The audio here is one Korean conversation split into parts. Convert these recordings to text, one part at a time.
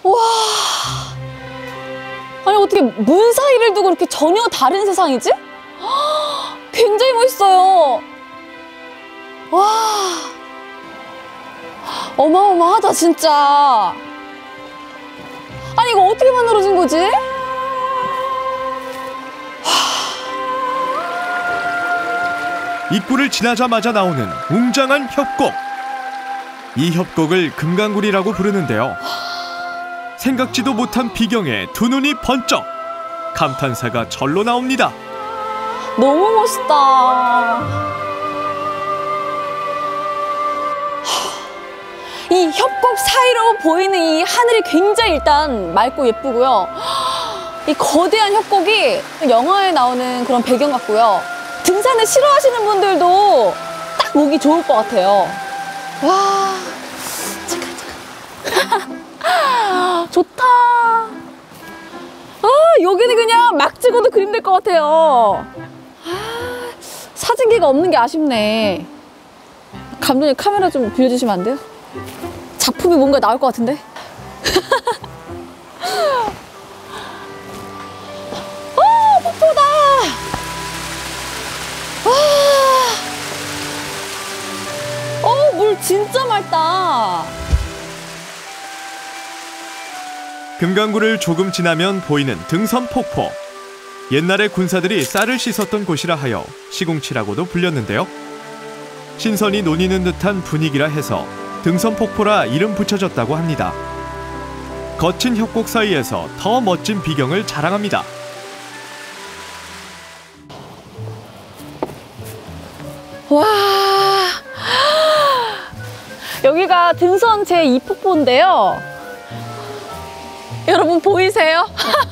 와. 아니 어떻게 문 사이를 두고 이렇게 전혀 다른 세상이지? 굉장히 멋있어요. 와. 어마어마하다 진짜. 아니 이거 어떻게 만들어진 거지? 입구를 지나자마자 나오는 웅장한 협곡. 이 협곡을 금강굴이라고 부르는데요. 생각지도 못한 비경에 두 눈이 번쩍. 감탄사가 절로 나옵니다. 너무 멋있다. 이 협곡 사이로 보이는 이 하늘이 굉장히 일단 맑고 예쁘고요. 이 거대한 협곡이 영화에 나오는 그런 배경 같고요. 등산을 싫어하시는 분들도 딱 보기 좋을 것 같아요. 와, 잠깐. 좋다. 아, 여기는 그냥 막 찍어도 그림 될 것 같아요. 아, 사진기가 없는 게 아쉽네. 감독님 카메라 좀 빌려주시면 안 돼요? 작품이 뭔가 나올 것 같은데? 폭포다! 물 진짜 맑다. 금강굴을 조금 지나면 보이는 등선폭포. 옛날에 군사들이 쌀을 씻었던 곳이라 하여 시궁치라고도 불렸는데요. 신선이 논이는 듯한 분위기라 해서 등선폭포라 이름 붙여졌다고 합니다. 거친 협곡 사이에서 더 멋진 비경을 자랑합니다. 와, 여기가 등선 제2폭포인데요. 여러분 보이세요?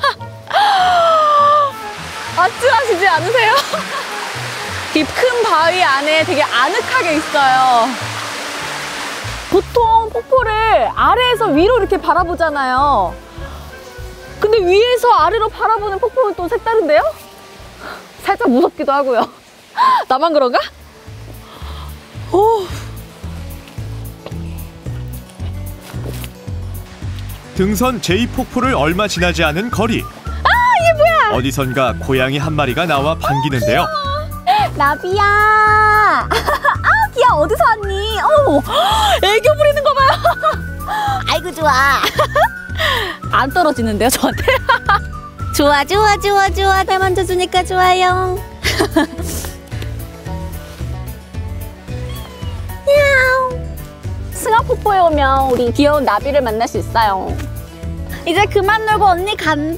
아찔하시지 않으세요? 이 큰 바위 안에 되게 아늑하게 있어요. 보통 폭포를 아래에서 위로 이렇게 바라보잖아요. 근데 위에서 아래로 바라보는 폭포는 또 색다른데요? 살짝 무섭기도 하고요. 나만 그런가? 오. 등선 제2폭포를 얼마 지나지 않은 거리. 이게 뭐야? 어디선가 고양이 한 마리가 나와 반기는데요. 나비야. 아, 귀여워. 어디서 왔니? 애교 부리는 거 봐요. 아이고 좋아. 안 떨어지는데요, 저한테? 좋아. 날 만져주니까 좋아요. 승하폭포에 오면 우리 귀여운 나비를 만날 수 있어요. 이제 그만 놀고 언니 간다.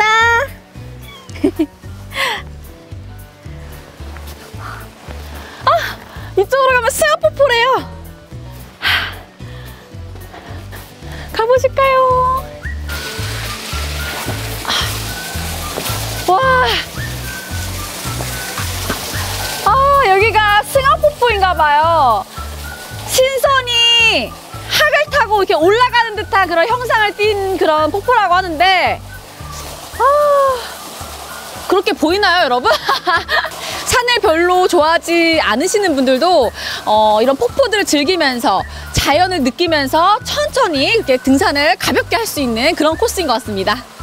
이쪽으로 가면 승하폭포래요. 가보실까요? 와, 여기가 승하폭포인가봐요. 신선이 학을 타고 이렇게 올라가는 듯한 그런 형상을 띈 그런 폭포라고 하는데, 그렇게 보이나요, 여러분? 산을 별로 좋아하지 않으시는 분들도 이런 폭포들을 즐기면서 자연을 느끼면서 천천히 이렇게 등산을 가볍게 할 수 있는 그런 코스인 것 같습니다.